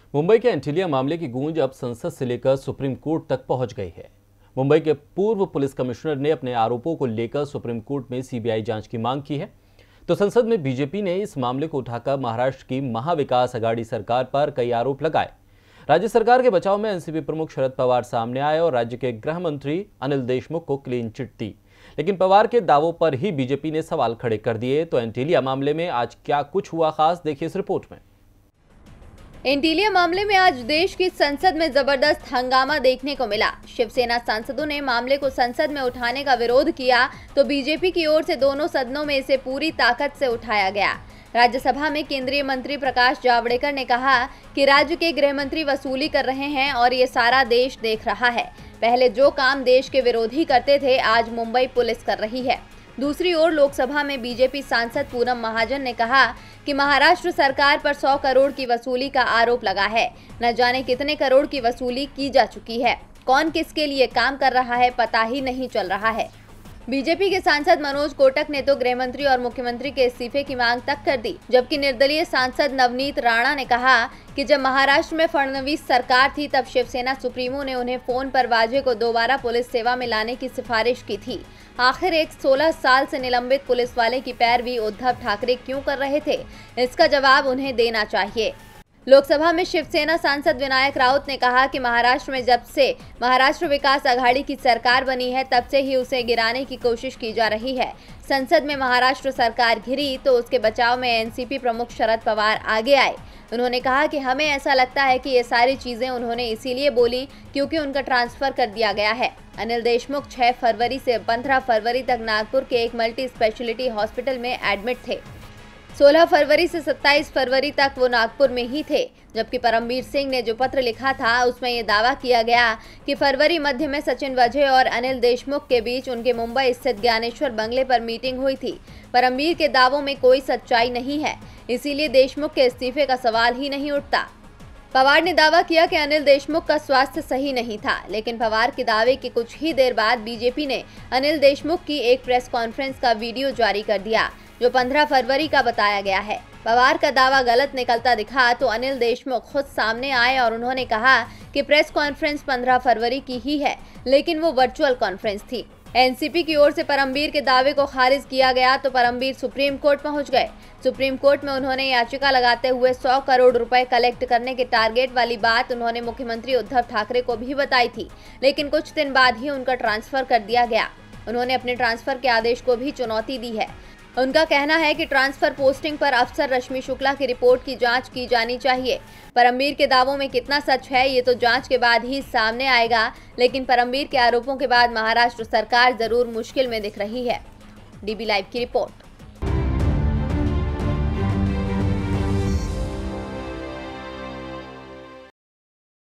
मुंबई के एंटीलिया मामले की गूंज अब संसद से लेकर सुप्रीम कोर्ट तक पहुंच गई है। मुंबई के पूर्व पुलिस कमिश्नर ने अपने आरोपों को लेकर सुप्रीम कोर्ट में सीबीआई जांच की मांग की है। तो संसद में बीजेपी ने इस मामले को उठाकर महाराष्ट्र की महाविकास अघाड़ी सरकार पर कई आरोप लगाए। राज्य सरकार के बचाव में एनसीपी प्रमुख शरद पवार सामने आए और राज्य के गृह मंत्री अनिल देशमुख को क्लीन चिट दी। लेकिन पवार के दावों पर ही बीजेपी ने सवाल खड़े कर दिए। तो एंटीलिया मामले में आज क्या कुछ हुआ खास, देखिए इस रिपोर्ट में। एंटीलिया मामले में आज देश की संसद में जबरदस्त हंगामा देखने को मिला। शिवसेना सांसदों ने मामले को संसद में उठाने का विरोध किया तो बीजेपी की ओर से दोनों सदनों में इसे पूरी ताकत से उठाया गया। राज्यसभा में केंद्रीय मंत्री प्रकाश जावड़ेकर ने कहा कि राज्य के गृह मंत्री वसूली कर रहे हैं और ये सारा देश देख रहा है। पहले जो काम देश के विरोधी करते थे, आज मुंबई पुलिस कर रही है। दूसरी ओर लोकसभा में बीजेपी सांसद पूनम महाजन ने कहा कि महाराष्ट्र सरकार पर 100 करोड़ की वसूली का आरोप लगा है। न जाने कितने करोड़ की वसूली की जा चुकी है, कौन किसके लिए काम कर रहा है पता ही नहीं चल रहा है। बीजेपी के सांसद मनोज कोटक ने तो गृह मंत्री और मुख्यमंत्री के इस्तीफे की मांग तक कर दी, जबकि निर्दलीय सांसद नवनीत राणा ने कहा कि जब महाराष्ट्र में फडणवीस सरकार थी तब शिवसेना सुप्रीमो ने उन्हें फोन पर वाजे को दोबारा पुलिस सेवा में लाने की सिफारिश की थी। आखिर एक 16 साल से निलंबित पुलिस वाले की पैरवी उद्धव ठाकरे क्यों कर रहे थे, इसका जवाब उन्हें देना चाहिए। लोकसभा में शिवसेना सांसद विनायक राउत ने कहा कि महाराष्ट्र में जब से महाराष्ट्र विकास अघाड़ी की सरकार बनी है तब से ही उसे गिराने की कोशिश की जा रही है। संसद में महाराष्ट्र सरकार घिरी तो उसके बचाव में एनसीपी प्रमुख शरद पवार आगे आए। उन्होंने कहा कि हमें ऐसा लगता है कि ये सारी चीजें उन्होंने इसीलिए बोली क्योंकि उनका ट्रांसफर कर दिया गया है। अनिल देशमुख 6 फरवरी से 15 फरवरी तक नागपुर के एक मल्टी स्पेशलिटी हॉस्पिटल में एडमिट थे। 16 फरवरी से 27 फरवरी तक वो नागपुर में ही थे, जबकि परमबीर सिंह ने जो पत्र लिखा था उसमें ये दावा किया गया कि फरवरी मध्य में सचिन वाजे और अनिल देशमुख के बीच उनके मुंबई स्थित ज्ञानेश्वर बंगले पर मीटिंग हुई थी। परमबीर के दावों में कोई सच्चाई नहीं है, इसीलिए देशमुख के इस्तीफे का सवाल ही नहीं उठता। पवार ने दावा किया कि अनिल देशमुख का स्वास्थ्य सही नहीं था, लेकिन पवार के दावे के कुछ ही देर बाद बीजेपी ने अनिल देशमुख की एक प्रेस कॉन्फ्रेंस का वीडियो जारी कर दिया जो 15 फरवरी का बताया गया है। पवार का दावा गलत निकलता दिखा तो अनिल देशमुख खुद सामने आए और उन्होंने कहा कि प्रेस कॉन्फ्रेंस 15 फरवरी की ही है, लेकिन वो वर्चुअल कॉन्फ्रेंस थी। एनसीपी की ओर से परमबीर के दावे को खारिज किया गया तो परमबीर सुप्रीम कोर्ट पहुंच गए। सुप्रीम कोर्ट में उन्होंने याचिका लगाते हुए 100 करोड़ रुपए कलेक्ट करने के टारगेट वाली बात उन्होंने मुख्यमंत्री उद्धव ठाकरे को भी बताई थी, लेकिन कुछ दिन बाद ही उनका ट्रांसफर कर दिया गया। उन्होंने अपने ट्रांसफर के आदेश को भी चुनौती दी है। उनका कहना है कि ट्रांसफर पोस्टिंग पर अफसर रश्मि शुक्ला की रिपोर्ट की जांच की जानी चाहिए। परमबीर के दावों में कितना सच है ये तो जांच के बाद ही सामने आएगा, लेकिन परमबीर के आरोपों के बाद महाराष्ट्र सरकार जरूर मुश्किल में दिख रही है। डीबी लाइव की रिपोर्ट।